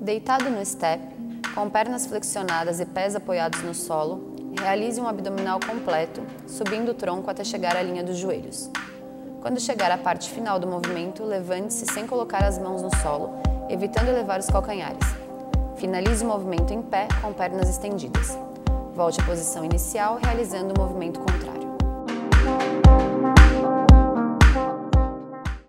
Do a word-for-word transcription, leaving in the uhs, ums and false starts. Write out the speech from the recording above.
Deitado no step, com pernas flexionadas e pés apoiados no solo, realize um abdominal completo, subindo o tronco até chegar à linha dos joelhos. Quando chegar à parte final do movimento, levante-se sem colocar as mãos no solo, evitando elevar os calcanhares. Finalize o movimento em pé, com pernas estendidas. Volte à posição inicial, realizando o movimento contrário.